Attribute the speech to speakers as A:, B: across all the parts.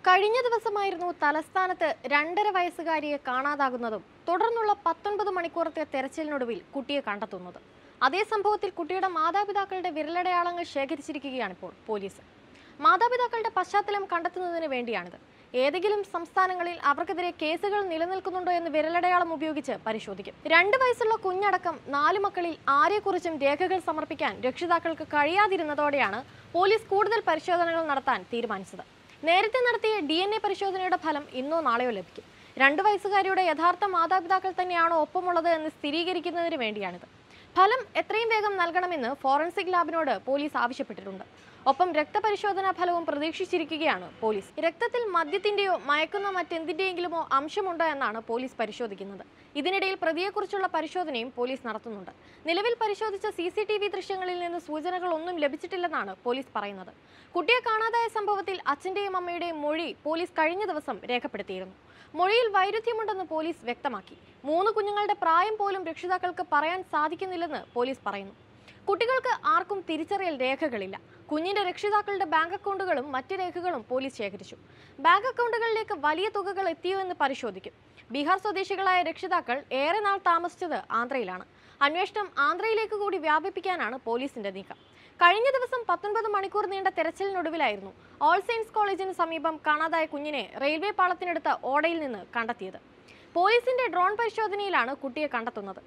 A: കഴിഞ്ഞ ദിവസമായിരുന്നു തലസ്ഥാനത്ത് 2.5 വയസ്സുകാരിയെ കാണാതാകുന്നതും തുടർന്നുള്ള 19 മണിക്കൂറത്തെ തെരച്ചിലിനൊടുവിൽ കുട്ടിയെ കണ്ടെത്തുന്നത്. അതേ സംഭവത്തിൽ കുട്ടിയുടെ മാതാപിതാക്കളുടെ വിരലടയാളങ്ങൾ ശേഖരിച്ചിരിക്കുകയാണിപ്പോൾ പോലീസ്. മാതാപിതാക്കളുടെ പശ്ചാത്തലം കണ്ടെത്തുന്നതിന് വേണ്ടിയാണിത്. ഏതെങ്കിലും സംസ്ഥാനങ്ങളിൽ അവർക്കെതിരെ കേസുകൾ നിലനിൽക്കുന്നുണ്ടോ എന്ന് വിരലടയാളം ഉപയോഗിച്ച് പരിശോധിക്കും. 2 വയസ്സുള്ള കുഞ്ഞടക്കം 4 മക്കളിൽ ആരെക്കുറിച്ചും രേഖകൾ സമർപ്പിക്കാൻ രക്ഷിതാക്കൾക്ക് കഴിയാതിരുന്നതോടെയാണ് പോലീസ് കൂടുതൽ പരിശോധനകൾ നടത്താൻ തീരുമാനിച്ചത്. നേരത്തെ നടത്തിയ DNA പരിശോധനയുടെ ഫലം ഇന്നോ നാളെയോ ലഭിക്കും. 2 വയസ്സുകാരിയുടെ യഥാർത്ഥ മാതാപിതാക്കൾ തന്നെയാണോ ഒപ്പമുള്ളത് എന്ന് സ്ഥിരീകരിക്കുന്നതിന് വേണ്ടിയാണിത്. ഫലം എത്രയും വേഗം നൽകണമെന്ന് ഫോറൻസിക് ലാബിനോട് പോലീസ് ആവശ്യപ്പെട്ടിട്ടുണ്ട്. ഒപ്പം രക്തപരിശോധനാ ഫലവും പ്രതീക്ഷിച്ചിരിക്കുകയാണ് പോലീസ്. രക്തത്തിൽ മദ്യത്തിന്റെയോ മയക്കുന്ന മറ്റെന്തിന്റെയെങ്കിലുമോ അംശമുണ്ടോ എന്നാണ് പോലീസ് പരിശോധിക്കുന്നത്. ഇതിനിടയിൽ പ്രതിയെക്കുറിച്ചുള്ള പരിശോധനയും പോലീസ് നടത്തുന്നുണ്ട്. നിലവിൽ പരിശോധിച്ച CCTV ദൃശ്യങ്ങളിൽ നിന്ന് സൂചനകൾ ഒന്നും ലഭിച്ചിട്ടില്ലെന്നാണ് പോലീസ് പറയുന്നത്. കുട്ടിയെ കാണാതായ സംഭവത്തിൽ അച്ഛന്റെയും അമ്മയുടെയും മൊഴി പോലീസ് കഴിഞ്ഞ ദിവസം രേഖപ്പെടുത്തിയിരുന്നു. മൊഴിയിൽ വൈരുദ്ധ്യമുണ്ടെന്ന് പോലീസ് വ്യക്തമാക്കി. 3 കുഞ്ഞുങ്ങളുടെ പ്രായം പോലും രക്ഷിതാക്കൾക്ക് പറയാൻ സാധിക്കുന്നില്ലെന്ന് പോലീസ് പറയുന്നു. കുട്ടികൾക്ക് ആർക്കും തിരിച്ചറിയൽ രേഖകളില്ല. കുഞ്ഞിന്റെ രക്ഷിതാക്കളുടെ ബാങ്ക് അക്കൗണ്ടുകളും മറ്റ് രേഖകളും പോലീസ് ശേഖരിച്ചു. ബാങ്ക് അക്കൗണ്ടുകളിലേക്ക് വലിയ തുകകൾ എത്തിയോ എന്ന് പരിശോധിക്കും. ബീഹാർ സ്വദേശികളായ രക്ഷിതാക്കൾ ഏറെ നാൾ താമസിച്ചത് ആന്ധ്രയിലാണ്. അന്വേഷണം ആന്ധ്രയിലേക്ക് കൂടി വ്യാപിപ്പിക്കാനാണ് പോലീസിന്റെ നീക്കം. കഴിഞ്ഞ ദിവസം 19 മണിക്കൂർ നീണ്ട തെരച്ചിലിനൊടുവിലായിരുന്നു ഓൾ സെയിൻസ് കോളേജിന് സമീപം കാണാതായ കുഞ്ഞിനെ റെയിൽവേ പാളത്തിനടുത്ത ഓടയിൽ നിന്ന് കണ്ടെത്തിയത്. പോലീസിന്റെ ഡ്രോൺ പരിശോധനയിലാണ് കുട്ടിയെ കണ്ടെത്തുന്നത്.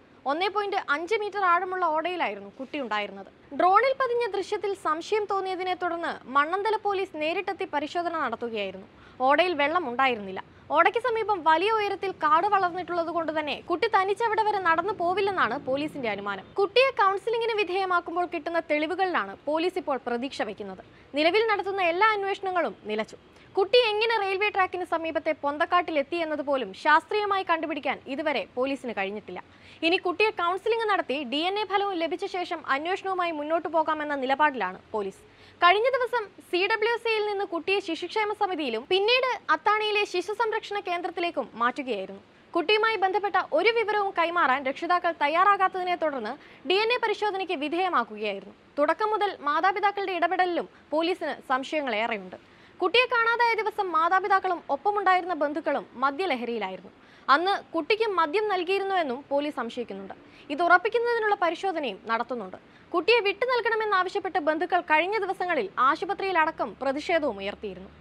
A: 1.5 മീറ്റർ ആഴമുള്ള ഓടയിലായിരുന്നു കുട്ടി ഉണ്ടായിരുന്നത്. ഡ്രോണിൽ പതിഞ്ഞ ദൃശ്യത്തിൽ സംശയം തോന്നിയതിനെ തുടർന്ന് മണ്ണന്തല പോലീസ് നേരിട്ടെത്തി പരിശോധന നടത്തുകയായിരുന്നു. ഓടയിൽ വെള്ളം ഉണ്ടായിരുന്നില്ല. ഓടയ്ക്ക് സമീപം വലിയ ഉയരത്തിൽ കാട് വളർന്നിട്ടുള്ളത് കൊണ്ട് തന്നെ കുട്ടി തനിച്ചവിടെ വരെ നടന്നു പോവില്ലെന്നാണ് പോലീസിന്റെ അനുമാനം. കുട്ടിയെ കൗൺസിലിംഗിന് വിധേയമാക്കുമ്പോൾ കിട്ടുന്ന തെളിവുകളിലാണ് പോലീസ് ഇപ്പോൾ പ്രതീക്ഷ വയ്ക്കുന്നത്. നിലവിൽ നടത്തുന്ന എല്ലാ അന്വേഷണങ്ങളും നിലച്ചു. കുട്ടി എങ്ങനെ റെയിൽവേ ട്രാക്കിന് സമീപത്തെ പൊന്തക്കാട്ടിൽ എത്തി എന്നതുപോലും ശാസ്ത്രീയമായി കണ്ടുപിടിക്കാൻ ഇതുവരെ പോലീസിന് കഴിഞ്ഞിട്ടില്ല. ഇനി കുട്ടിയെ കൗൺസിലിംഗ് നടത്തി DNA ഫലവും ലഭിച്ച ശേഷം അന്വേഷണവുമായി മുന്നോട്ടു പോകാമെന്ന നിലപാടിലാണ് പോലീസ്. കഴിഞ്ഞ ദിവസം CWCയിൽ നിന്ന് കുട്ടിയെ ശിശുക്ഷേമ സമിതിയിലും പിന്നീട് അത്താണിയിലെ ശിശു സംരക്ഷണ കേന്ദ്രത്തിലേക്കും മാറ്റുകയായിരുന്നു. കുട്ടിയുമായി ബന്ധപ്പെട്ട ഒരു വിവരവും കൈമാറാൻ രക്ഷിതാക്കൾ തയ്യാറാകാത്തതിനെ തുടർന്ന് DNA പരിശോധനയ്ക്ക് വിധേയമാക്കുകയായിരുന്നു. തുടക്കം മുതൽ മാതാപിതാക്കളുടെ ഇടപെടലിലും പോലീസിന് സംശയങ്ങളേറെയുണ്ട്. കുട്ടിയെ കാണാതായ ദിവസം മാതാപിതാക്കളും ഒപ്പമുണ്ടായിരുന്ന ബന്ധുക്കളും മദ്യലഹരിയിലായിരുന്നു. അന്ന് കുട്ടിക്ക് മദ്യം നൽകിയിരുന്നുവെന്നും പോലീസ് സംശയിക്കുന്നുണ്ട്. ഇത് ഉറപ്പിക്കുന്നതിനുള്ള പരിശോധനയും നടത്തുന്നുണ്ട്. കുട്ടിയെ വിട്ടു നൽകണമെന്നാവശ്യപ്പെട്ട് ബന്ധുക്കൾ കഴിഞ്ഞ ദിവസങ്ങളിൽ ആശുപത്രിയിലടക്കം പ്രതിഷേധവും ഉയർത്തിയിരുന്നു.